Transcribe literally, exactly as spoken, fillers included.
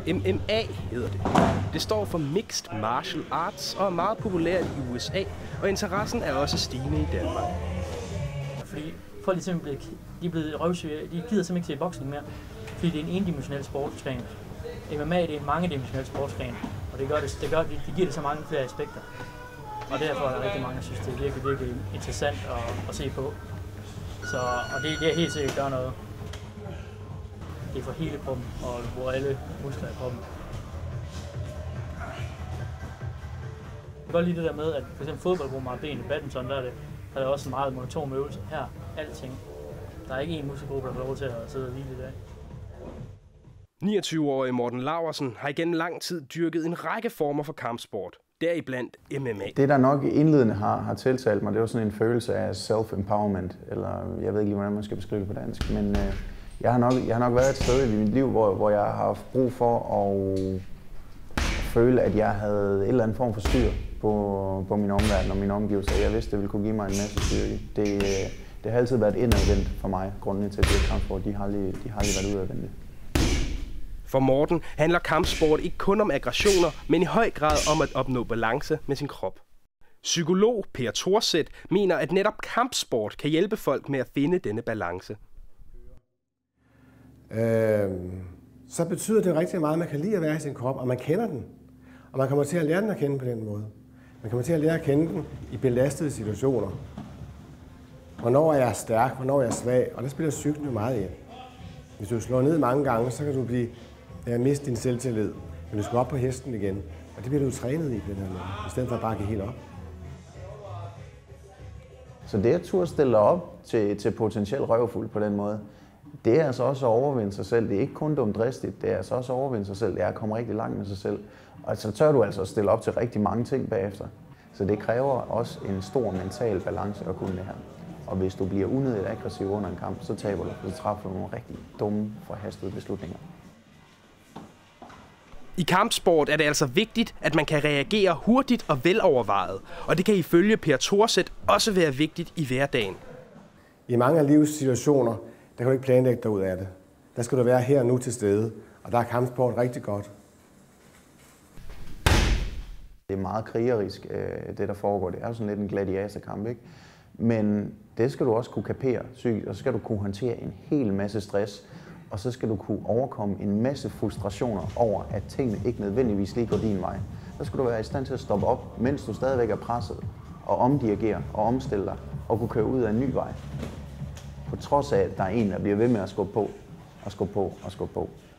M M A hedder det. Det står for Mixed Martial Arts og er meget populært i U S A, og interessen er også stigende i Danmark. Fordi folk er blevet, de er blevet røvsyge, de gider simpelthen ikke se boksning mere, fordi det er en endimensionel sportsgren. M M A det er en mangedimensionel sportsgren, og det gør det, det, gør, det, det giver det så mange flere aspekter. Og derfor er der rigtig mange, der synes, det er virkelig, virkelig interessant at, at se på. Så, og det, det er helt sikkert gør noget. Det er for hele kroppen, og hvor alle muskler i kroppen. Jeg kan godt lide det der med, at for eksempel fodbold bruger meget ben i badminton, der er det, der er det også en meget monoton øvelse. Her, alting. Der er ikke én muskelgruppe, der får lov til at sidde og hvile i dag. niogtyve-årige Morten Laursen har igennem lang tid dyrket en række former for kampsport, deriblandt M M A. Det, der nok indledende har, har tiltalt mig, det var sådan en følelse af self-empowerment, eller jeg ved ikke lige, hvordan man skal beskrive det på dansk, men øh, jeg, har nok, jeg har nok været et sted i mit liv, hvor, hvor jeg har haft brug for at føle, at jeg havde en eller anden form for styr på, på min omverden og mine omgivelser. Jeg vidste, det ville kunne give mig en masse styrke. Det, øh, det har altid været et indadvendt for mig, grundene til, at det kampsport, de har aldrig, de har aldrig været udadvendte. For Morten handler kampsport ikke kun om aggressioner, men i høj grad om at opnå balance med sin krop. Psykolog Per Thorseth mener, at netop kampsport kan hjælpe folk med at finde denne balance. Øh, så betyder det rigtig meget, at man kan lide at være i sin krop, og man kender den. Og man kommer til at lære den at kende på den måde. Man kommer til at lære at kende den i belastede situationer. Hvornår er jeg stærk, hvornår er jeg svag, og der spiller psyken jo meget ind. Hvis du slår ned mange gange, så kan du blive ja, miste din selvtillid. Men du skal op på hesten igen, og det bliver du trænet i på den her måde, i stedet for at bare give helt op. Så det at turde stille dig op til, til potentiel røvfuld på den måde, det er altså også at overvinde sig selv. Det er ikke kun dumdristigt, det er altså også at overvinde sig selv. Det er at komme rigtig langt med sig selv. Og så tør du altså at stille op til rigtig mange ting bagefter. Så det kræver også en stor mental balance at kunne det her. Og hvis du bliver unødigt aggressiv under en kamp, så taber du, så træffer du nogle rigtig dumme, forhastede beslutninger. I kampsport er det altså vigtigt, at man kan reagere hurtigt og velovervejet, og det kan ifølge Per Thorseth også være vigtigt i hverdagen. I mange af livets situationer, der kan du ikke planlægge dig ud af det. Der skal du være her og nu til stede, og der er kampsport rigtig godt. Det er meget krigerisk, det der foregår. Det er jo sådan lidt en gladiatorkamp, ikke? Men det skal du også kunne kapere psykisk, og så skal du kunne håndtere en hel masse stress, og så skal du kunne overkomme en masse frustrationer over, at tingene ikke nødvendigvis lige går din vej. Så skal du være i stand til at stoppe op, mens du stadigvæk er presset, og omdirigere og omstille dig, og kunne køre ud af en ny vej. På trods af, at der er en, der bliver ved med at skubbe på, og skubbe på, og skubbe på.